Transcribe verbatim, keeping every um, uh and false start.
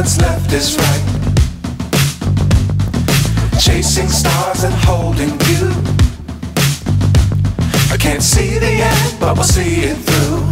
what's left is right. Chasing stars and holding you. I can't see the end, but we'll see it through.